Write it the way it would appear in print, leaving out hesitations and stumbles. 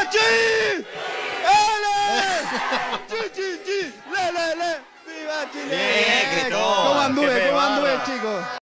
Chi! ¡Ele! ¡Chi, chi, chi! ¡Le, le, le! ¡Viva Chile! Bien, gritó. ¿Cómo anduve, chicos?